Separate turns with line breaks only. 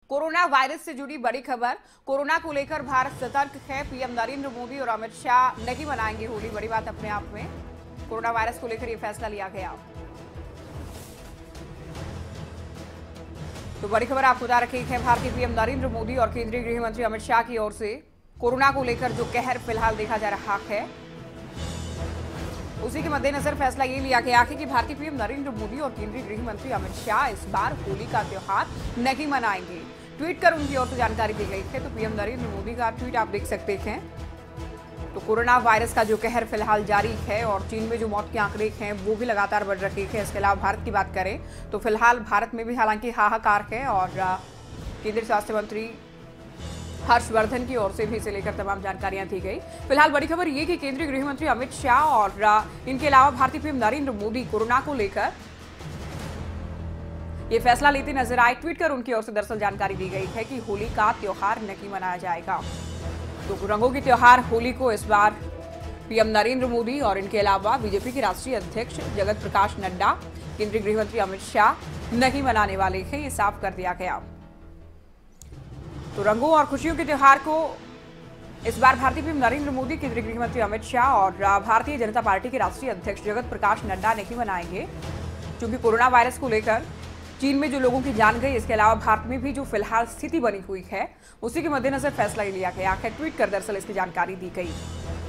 Corona virus से जुड़ी बड़ी खबर। कोरोना को लेकर भारत सतर्क है। पीएम नरेंद्र मोदी और अमित शाह नहीं मनाएंगे होली। बड़ी बात अपने आप में, कोरोना वायरस को लेकर यह फैसला लिया गया। तो बड़ी खबर आपको बता रखी है, भारतीय पीएम नरेंद्र मोदी और केंद्रीय गृह मंत्री अमित शाह की ओर से कोरोना को लेकर जो कहर फिलहाल देखा जा रहा है, उसी के मद्देनजर फैसला ये लिया गया है कि भारतीय पीएम नरेंद्र मोदी और केंद्रीय गृह मंत्री अमित शाह इस बार होली का त्योहार नहीं मनाएंगे। ट्वीट कर उनकी ओर से जानकारी दी गई है। तो पीएम नरेंद्र मोदी का ट्वीट आप देख सकते हैं। तो कोरोना वायरस का जो कहर फिलहाल जारी है और चीन में जो मौत के आंकड़े हैं वो भी लगातार बढ़ रहे हैं। इसके अलावा भारत की बात करें तो फिलहाल भारत में भी हालांकि हाहाकार है और केंद्रीय स्वास्थ्य मंत्री हर्षवर्धन की ओर से भी इसे लेकर तमाम जानकारियां दी गई। फिलहाल बड़ी खबर ये कि केंद्रीय गृह मंत्री अमित शाह और इनके अलावा भारतीय पीएम नरेंद्र मोदी कोरोना को लेकर ये फैसला लेते नजर आए। ट्वीट कर उनकी ओर से दरअसल जानकारी दी गई है कि होली का त्योहार नहीं मनाया जाएगा। तो रंगों की त्योहार होली को इस बार पीएम नरेंद्र मोदी और इनके अलावा बीजेपी के राष्ट्रीय अध्यक्ष जगत प्रकाश नड्डा, केंद्रीय गृह मंत्री अमित शाह नहीं मनाने वाले हैं, ये साफ कर दिया गया। तो रंगों और खुशियों के त्योहार को इस बार भारतीय पीएम नरेंद्र मोदी, केंद्रीय गृह मंत्री अमित शाह और भारतीय जनता पार्टी के राष्ट्रीय अध्यक्ष जगत प्रकाश नड्डा नहीं मनाएंगे, क्योंकि कोरोना वायरस को लेकर चीन में जो लोगों की जान गई, इसके अलावा भारत में भी जो फिलहाल स्थिति बनी हुई है, उसी के मद्देनजर फैसला लिया गया है। ट्वीट कर दरअसल इसकी जानकारी दी गई।